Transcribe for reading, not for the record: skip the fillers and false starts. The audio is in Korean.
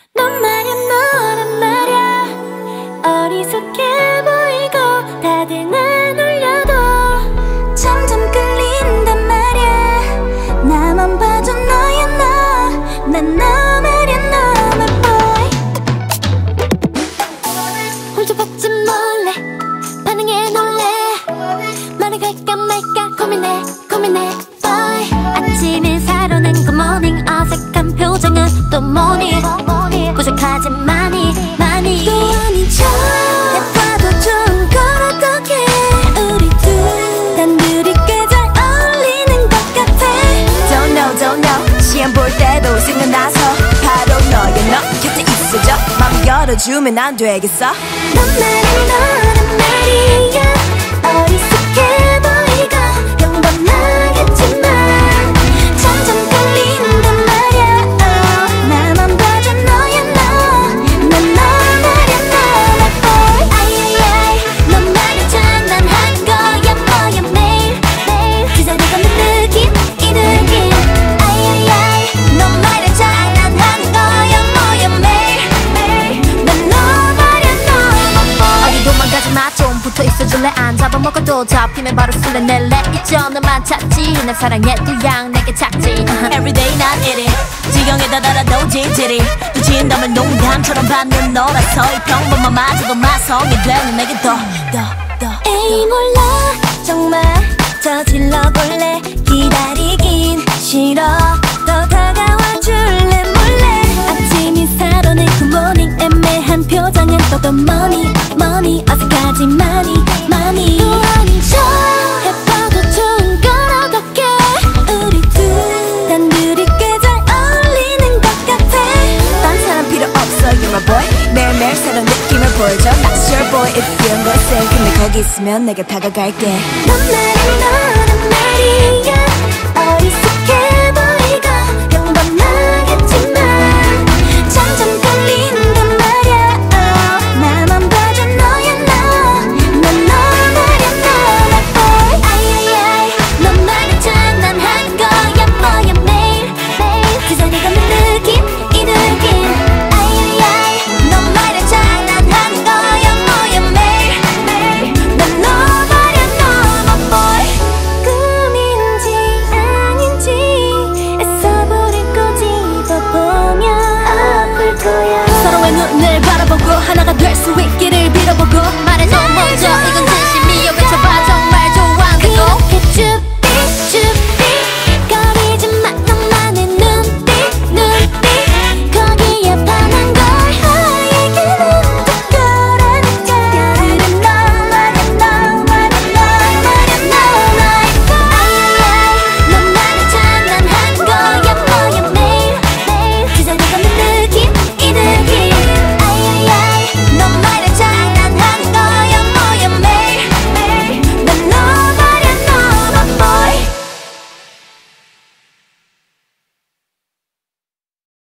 넌 말야 너란 말야 어리석게 보이고 다들 날 놀려도 점점 끌린단 말야 나만 봐줘 너야 너 난 너 말야 너만 boy 홀져 받지 몰래 반응에 놀래 말을 갈까 말까 고민해 boy 아침 인사로는 good morning 어색한 표정은 또 뭐니 부족하지 많이 또 아닌 척 해봐도 좋은 걸 어떡해 우리 둘 단둘이 꽤 잘 어울리는 것 같아 Don't know 시험 볼 때도 생각나서 바로 너야 너 곁에 있어줘 맘 열어주면 안 되겠어 넌 너란 말이야 어리석해 보이고 평범하겠지만 점점 끌린단 말야 나만 봐줘 너야 너 난 너 말야 너만 boy 아이아이아이 넌 말야 장난한 거야 뭐야 매일 그 자리가 는 느낌 이 느낌 아이아이아이 넌 말야 장난한 거야 뭐야 매일 난 너 말야 너만 boy 어디 도망가지 마 좀 붙어 있어줄래 안 잡아먹고 또 잡히면 바로 술래 낼래 있죠 너만 찾지 내 사랑의 또양 내게 찾지 Everyday 난 이래 지경에 다다라도 질질이 미친다면 농담처럼 받는 너라서 이 평범함마저도 마성이 되는 내게 더 에이 몰라 정말 저질러 볼래 기다리긴 싫어 더 다가와 줄래 몰래 아침 인사로는 굿모닝 애매한 표정은 또 money 어색하지 많이 또 아닌 척 해봐도 좋은 걸 어떡해 우리 둘 단둘이 꽤 잘 어울리는 것 같아 딴 사람 필요 없어 You're my boy 매일매일 새로운 느낌을 보여줘 That's your boy If you're my same 근데 거기 있으면 내가 다가갈게 넌 너란 말이야 어리석해 보이고 평범하겠지만 점점 끌린단 말야 나만 봐줘 너야 너 난 너 말야 너만 boy 아이아이아이 넌 말야 장난한 거야 뭐야 매일 그 자리가 는 느낌 이 느낌 아이아이아이 넌 말야 장난한 거야 뭐야 매일 난 너 말야 너만 boy 꿈인지 아닌지 애써 볼을 꼬집어보면 아플 거야 서로의 눈을 바라보고 하나가 될 수 있기를 빌어보고 말해줘 먼저 이건 진심